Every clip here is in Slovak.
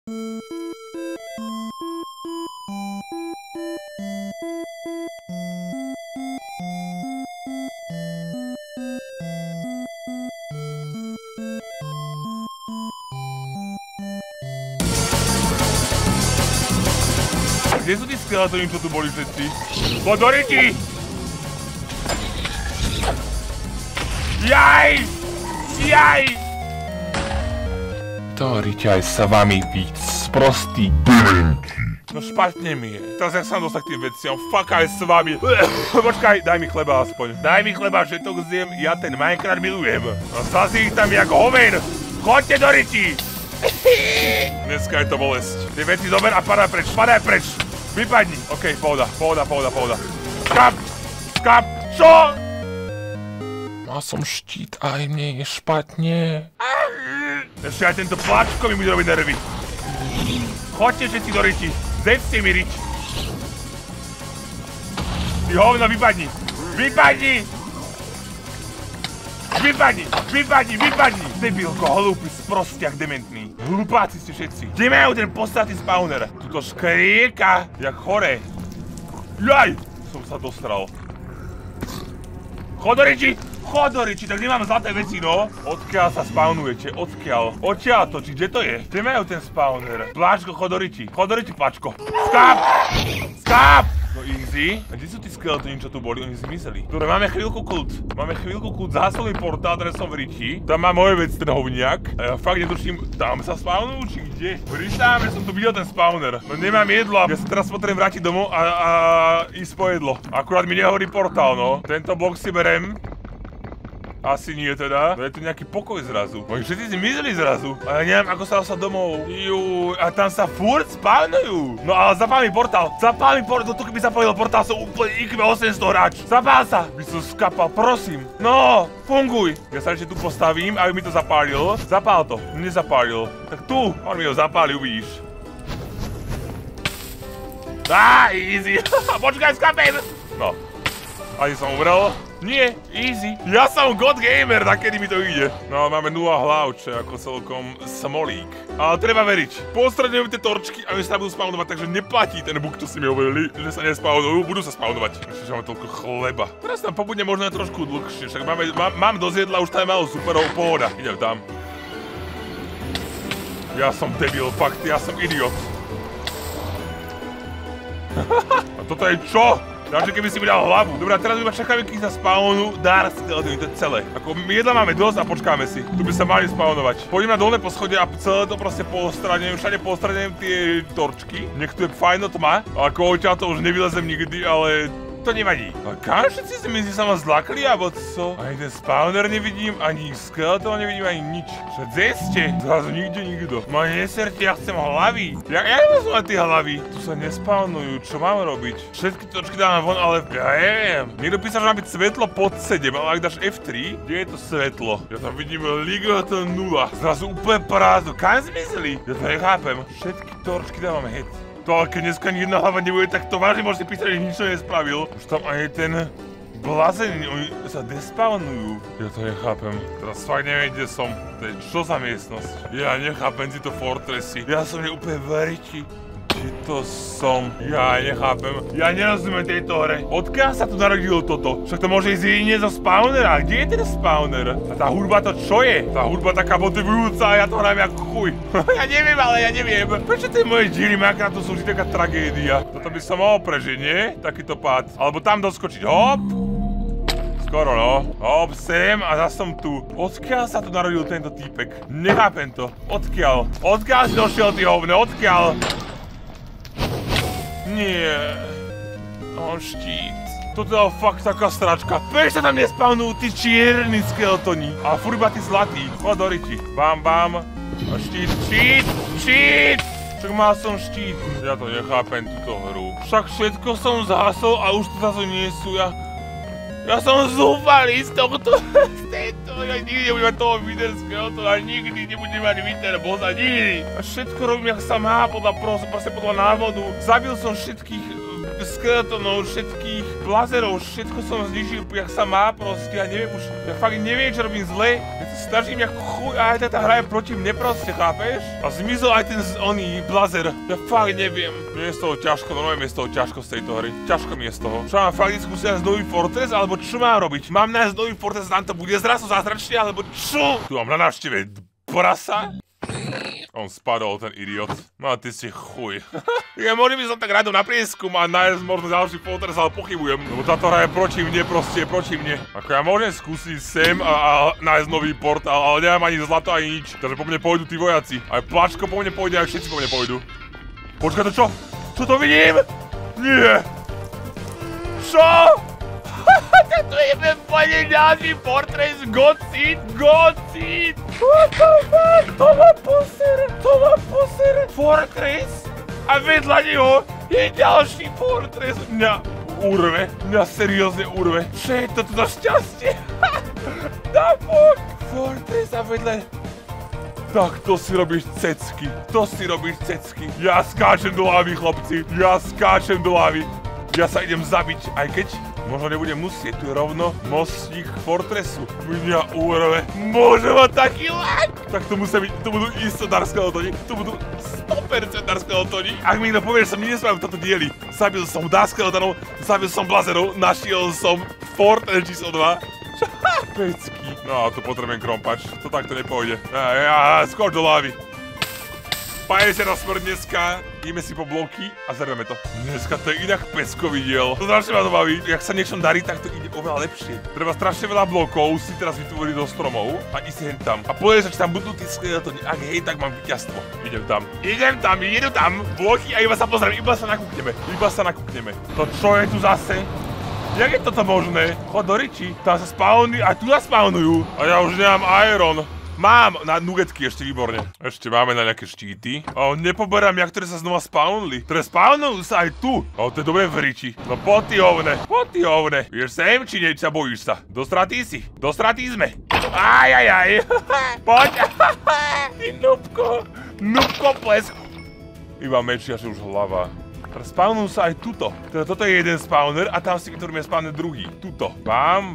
Kde sú tí skeletóni, čo tu boli všetci? Podoriti! Jaj! Jaj! Dorite aj sa vami víc sprostý demenky. No špatne mi je. Teraz jak sa mám dostať k tým veciam, fuck aj s vami. Počkaj, daj mi chleba aspoň. Daj mi chleba, že to zjem, ja ten Minecraft milujem. A zase ich tam jak hoven. Chodte Doriti! Dneska je to bolesť. Tie veci zober a padaj preč. Vypadni. Okej, pohoda. Skap! Čo? Mal som štít a aj mne je špatne. Ešte aj tento pláčko mi bude robiť nervy. Chodte všetci Doriti. Zedzte mi rič. Ty hovno, vypadni. Debilko, hlúpy, sprostiak, dementný. Hlupáci ste všetci. Kde majú ten posratý spawner? Tuto škrieka, jak chore. Jaj! Som sa dostral. Chodoriči, tak nemám zlaté veci, no. Odkiaľ sa spawnujete? Odkiaľ? Odtiaľto, či kde to je? Kde majú ten spawner? Pláčko, Chodoriči, Pláčko. Skáp! No easy. A kde sú tí skeletóni, čo tu boli? Oni zmizeli. Dobre, máme chvíľku kľud. Zásobný portál, ktoré som v riči. Tam má moje vec, ten hovniak. A ja fakt netuším, tam sa spawnujú, či kde? Príšam, že som tu videl ten spawner. No nemám jedlo. Ja sa teraz potrebujem vrátiť domov a ísť po jedlo. Akurát mi nehovorí portál, no. Tento blok si berem. Asi nie teda. No je tu nejaký pokoj zrazu. Oni všetci zmizli zrazu. A ja neviem, ako sa dostať domov. Juj, a tam sa furt spawnujú. No ale zapál mi portál. Tu keby zapálil portál, som úplne IQ 800 hráč. Zapál sa. By som skapal, prosím. No, funguj. Ja sa ešte tu postavím, aby mi to zapálil. Zapál to. Nezapálil. Tak tu. On mi ho zapáli, uvidíš. Easy. Počkaj, skapem. No. Ani som umrel. Nie, easy. Ja som god gamer, takedy mi to ide. No, máme 0 hlav, čo je ako celkom smolík. Ale treba veriť. Postradňujem tie torčky a oni sa budú spawnovať, takže neplatí ten bug, čo si mi hovorili, že sa nespawnujú, budú sa spawnovať. Ešte, že máme toľko chleba. Teraz tam pobudne možno aj trošku dlhšie, však mám dosť jedla, už tam je malo superov, pohoda. Idem tam. Ja som debil, fakt, ja som idiot. A toto je čo? Takže keby si mi dal hlavu. Dobre, teraz iba čakáme, kým sa spawnu Dark Skeleton, to je celé. Ako jedla máme dosť a počkáme si. Tu by sa mali spawnovať. Pôjdem na dolné poschodie a celé to proste postraňujem, všade postraňujem tie torčky. Nech tu je fajno tma. Ako odtiaľ to už nevylezem nikdy, ale to nevadí. A kam všetci si myslí, sa ma zlakli, alebo co? Ani ten spawner nevidím, ani skeleton nevidím, ani nič. Čo dzeste? Zrazu nikto. Ma neserte, ja chcem hlavy. Jak sú na tie hlavy? Tu sa nespawnujú, čo mám robiť? Všetky točky dáme von, ale ja neviem. Niekto písal, že má byť svetlo pod 7, ale ak dáš F3, kde je to svetlo? Ja tam vidím Ligoto 0. Zrazu úplne prázdno. Kam zmizli? Ja to nechápem. Všetky točky dávame head. To, ale keď dneska ani jedna hlava nebude, tak to vážne môžete písať, že nič nespravil. Už tam ani ten blazený, oni sa despawnujú. Ja to nechápem. Teraz fakt neviem, kde som. To je čo za miestnosť? Ja nechápem tieto fortressy. Ja som úplne v riči. Či to som? Ja nechápem. Ja nerozumiem tejto hre. Odkiaľ sa tu narodilo toto? Však to môže ísť jedine zo spawnera. Kde je ten spawner? A tá hudba to čo je? Tá hudba taká motivujúca a ja to hrajem ako chuj. Ja neviem. Prečo tie moje díly Minecraftu sú vždy taká tragédia? Toto by som mohol prežiť, nie? Takýto pád. Alebo tam doskočiť. Hop! Skoro, no. Hop, sem a zase som tu. Odkiaľ sa tu narodil tento týpek? Nechápem to. Odkiaľ? Odkiaľ si došiel, ty hovno? Odkiaľ? Nie. On štít. Toto je fakt taká sračka. Prečo sa tam nespawnujú tí čierni skeletoni? A furt iba tí zlatí. Chodoriči. Bam, bam. A štít. Však mal som štít. Ja to nechápem, túto hru. Však všetko som zhasol a už to zase nie sú. Ja som zúfalý z tohto. Ja nikdy nebudem mať toho Wither Skeletona, nikdy nebudem mať Wither Bossa, nikdy. A všetko robím, jak sa má, proste podľa návodu. Zabil som všetkých skeletonov, všetkých blazerov, všetko som znižil, jak sa má proste, ja neviem už, ja fakt neviem, čo robím zle. Ja sa snažím ako chuj, a aj tá hra je proti mne proste, chápeš? A zmizol aj ten oný blazer, ja fakt neviem. Mne je z toho ťažko, no je z toho ťažko z tejto hry, ťažko mi je z toho. Čo mám fakt skúsiť nájsť nový fortress, alebo čo mám robiť? Mám nájsť nový fortress, nám to bude zrazu zázračne, alebo čo? Tu mám na návšteve prasa. On spadol, ten idiot. No ty si chuj. Ja možno by som tak rád na prieskum a nájsť možno ďalší fortress, ale pochybujem. Lebo táto hra je proti mne, proste je proti mne. Ako ja môžem skúsiť sem a nájsť nový portál, ale nemám ani zlato, ani nič. Takže po mne pôjdu tí vojaci. Aj Plačko po mne pôjde, aj všetci po mne pôjdu. Počkaj, to čo? Čo to vidím? Nie! Čo? To je úplne ďalší fortress, Gothic! What the fuck? To má posere! Fortress? A vedľa neho je ďalší fortress! Mňa seriózne urve. Čo je toto za šťastie? The fuck? Fortress a vedľa... Tak to si robíš cecky. Ja skáčem do lávy, chlapci. Ja sa idem zabiť, aj keď možno nebudem musieť, tu je rovno mostík fortressu. Mňa úrove, môže mať taký lag! Tak to musia byť, to budú isto Dark Skeletoni, to budú 100% Dark Skeletoni. Ak mi niekto povie, že som nespravil toto dieli, zabil som Dark Skeletonov, zabil som blazerov, našiel som Fortress číslo 2. Pecky. No, tu potrebujem krompač, to takto nepôjde. Skoč do lávy. 50 na smrť dneska, ideme si po bloky a zerveme to. Dneska to je inak peckový diel. To strašne ma to baví, jak sa niečom darí, tak to ide oveľa lepšie. Treba strašne veľa blokov si teraz vytvoriť do stromov a ísť hen tam. A povedať sa, či tam budú tí skeletoni, ak hej, tak mám víťazstvo. Idem tam, bloky a iba sa pozriem, iba sa nakúkneme. To čo je tu zase? Jak je toto možné? Chod do riči, tam sa spawnujú, a tu spawnujú. A ja už nemám iron. Mám na nugetky ešte výborne. Ešte máme na nejaké štíty. Nepoberám, jak ktoré sa znova spawnuli. Ktoré spawnujú sa aj tu. To je dobre v riči. No poď ty hovne. Vieš sem, či nie, sa bojíš sa? Do straty sme. Ajajaj. Poď. Ty nubko plesk. Iba meč, až už hlava. Spawnujú sa aj tuto. Teda toto je jeden spawner a tam si vytvoríme spawner druhý. Tuto. Bam.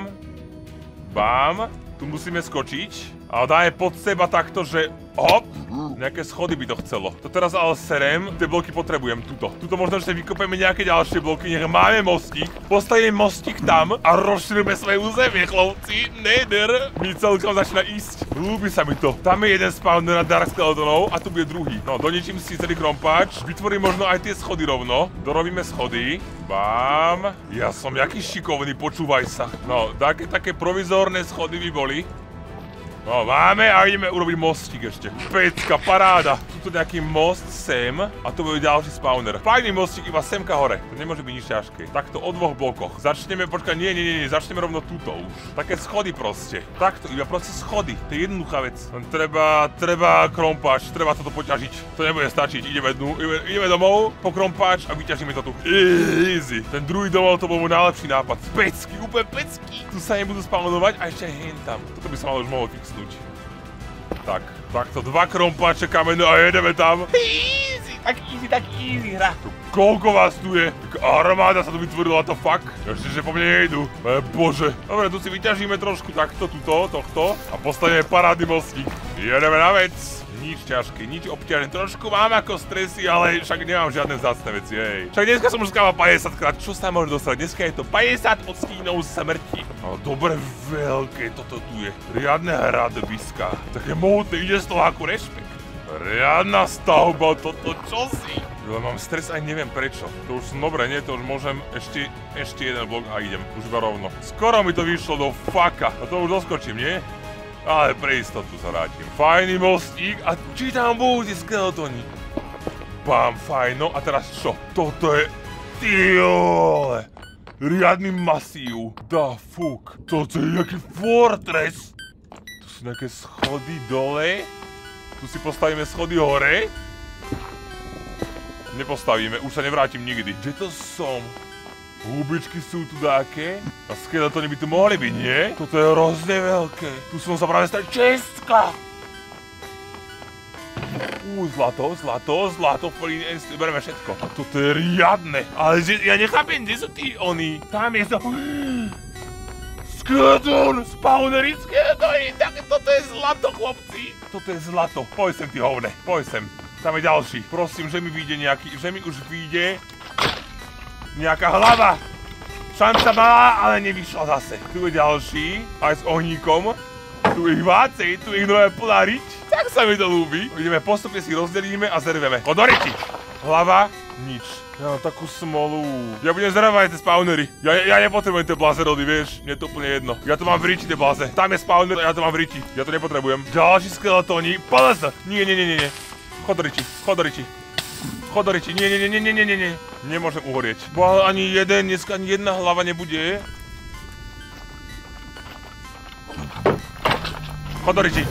Tu musíme skočiť. A dáme pod seba takto, že hop, nejaké schody by to chcelo. To teraz ale serem, tie bloky potrebujem tuto. Tuto možno ešte vykopeme nejaké ďalšie bloky, nech máme mostík. Postavíme mostík tam a rozšírime svoje územie, chlapci. Neder. Mi celkom začína ísť. Ľúbi sa mi to. Tam je jeden spawner na Dark Skeletonov a tu bude druhý. No, doničím si celý krompáč. Vytvorím možno aj tie schody rovno. Dorobíme schody. Bám. Ja som jaký šikovný, počúvaj sa. No, také provizórne schody by boli. No, máme a ideme urobiť mostík ešte. Pecka, paráda. Tuto nejaký most sem a to bude ďalší spawner. Fajný mostík iba semka hore. To nemôže byť nič ťažké. Takto o 2 blokoch. Začneme, počkaj, nie, začneme rovno tuto už. Také schody proste. Takto, iba proste schody. To je jednoduchá vec. Treba krompáč, treba toto poťažiť. To nebude stačiť. Ideme domov, po krompáč a vyťažíme to tu. Easy. Ten druhý domov to bol môj najlepší nápad. Pecky, úplne pecky. Tu sa nebudú spawnovať a ešte hen tam. Toto by sa malo už mohlo fixnúť. Takto 2 krompáče kamene a jedeme tam. Tak easy hra. Koľko vás tu je? Armáda sa tu vytvorila, to fuck. Ešte, že po mne nejdu. Bože. Dobre, tu si vyťažíme trošku takto, tohto a postavíme parádny mostík. Jedeme na vec. Nič ťažké, nič obťažené. Trošku mám ako stresy, ale však nemám žiadne vzácne veci, hej. Však dneska som už skával 50 krát, čo sa môže dostať? Dneska je to 50 odstínov smrti. Ale dobre veľké toto tu je. Riadne hradbiska. Také mohutné, ide z toho ako rešpekt. Riadna stavba, toto čo si? Ale mám stres, aj neviem prečo. To už som dobre, nie, to už môžem ešte jeden blok a idem. Už iba rovno. Skoro mi to vyšlo do fucka. A to už doskočím, nie? Ale pre istotu sa vrátim. Fajný mostík a či tam budú tí skeletoni? Bám, fajno. A teraz čo? Toto je... Tyjole! Riadny masív. Da fuck. Toto je nejaký fortress. Tu sú nejaké schody dole. Tu si postavíme schody hore. Nepostavíme, už sa nevrátim nikdy. Kde to som? Hubičky sú tu dáke. A skeletoni by tu mohli byť, nie? Toto je hrozne veľké. Tu som sa práve stať Česka. Zlato, bereme všetko. A toto je riadne. Ale ja nechápem, kde sú tí oni. Tam je to... Skeleton! Spawnery skeletoni! Tak toto je zlato, chlapci! Toto je zlato. Poď sem, ty hovne. Poď sem. Tam je ďalší. Prosím, že mi vyjde nejaký... Že mi už vyjde... Nejaká hlava. Šanca malá, ale nevyšla zase. Tu je ďalší. Aj s ohníkom. Tu ich vácej, tu ich nové plná riť. Tak sa mi to ľúbi. Ideme postupne si rozdelíme a zerveme. Kodoriti! Hlava, nič. Ja mám takú smolu. Ja budem zervať tie spawnery. Ja nepotrebujem tie blazerody, vieš. Mne je to úplne jedno. Ja to mám v riči, tie blaze. Tam je spawner, ja to mám v riči. Ja to nepotrebujem. Ďalší skeletóni. Palasa! Nie. Chodoriči. Nie. Nemôžem uhorieť. Bo ani jeden, dneska ani jedna hlava nebude. Chodoriči!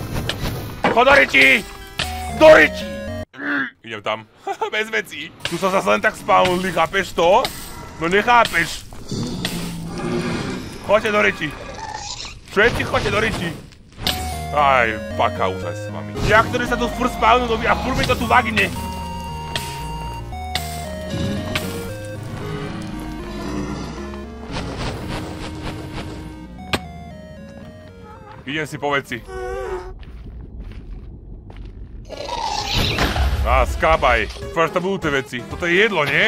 Doriči! Idem tam. Bez vecí. Tu sa zase len tak spawnli, chápeš to? No nechápeš. Choďte do reči. Všetci choďte do reči. Aj, paka už aj s vami. Ja, ktorí sa tu furt spawnu dobí a furt mi to tu vagne. Idem si po veci. Á, skábaj. Dúfam, že to budú tie veci. Toto je jedlo, nie?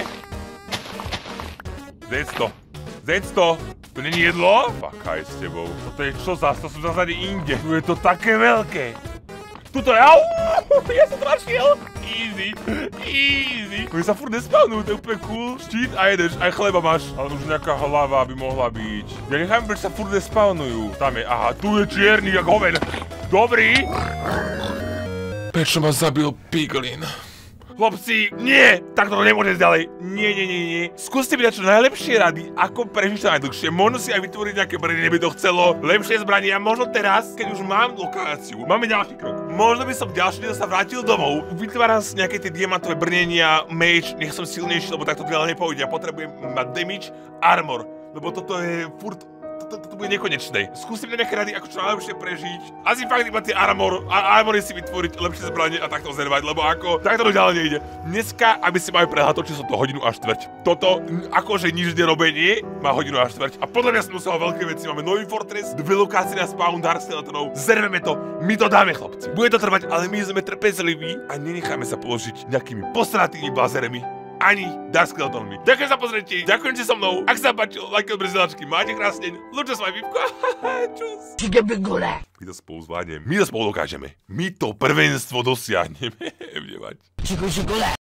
Zjedz to. To není jedlo? Fakaj s tebou. Toto je čo zas? To som zase inde. Tu je to také veľké. Tuto je... Au! Ja som trašiel. Easy. Oni sa furt nespawnujú, to je úplne cool. Štít a jedeš, aj chleba máš. Ale už nejaká hlava by mohla byť. Ja nechápem, prečo sa furt nespawnujú. Tam je, aha, tu je čierny, jak hoven. Dobrý. Prečo ma zabil Piglin? Chlapci, nie! Takto to nemôže ďalej. Nie. Skúste mi dať čo najlepšie rady, ako prežiť to najdlhšie. Možno si aj vytvoriť nejaké brnenie, by to chcelo. Lepšie zbranie a možno teraz, keď už mám lokáciu, máme ďalší krok. Možno by som ďalší deň sa vrátil domov. Vytváram si nejaké tie diamantové brnenia, mage, nech som silnejší, lebo takto ďalej nepôjde. Ja potrebujem mať damage, armor, lebo toto je furt... Toto bude nekonečné. Skúsim nejaké rady, ako čo najlepšie prežiť. Asi fakt iba tie armory si vytvoriť, lepšie zbranie a takto zervať, lebo ako takto to ďalej nejde. Dneska, aby si mali prehľad, točil som to hodinu a štvrť. Toto, akože nič nerobenie, má hodinu a štvrť. A podľa mňa som musel veľké veci. Máme nový fortress, dve lokácie na spawn Dark Skeletonov. Zerveme to, my to dáme, chlapci. Bude to trvať, ale my sme trpezliví a nenecháme sa položiť nejakými posratými blazermi. Ani Dark Skeletonmi. Ďakujem za pozrietie, ďakujem, že so mnou. Ak sa páčilo, lajky, odbrezielačky, máte krásny deň. Lúčte s vami, Vivko. Čus. My to spolu zvládneme, my to spolu dokážeme. My to prvenstvo dosiahneme.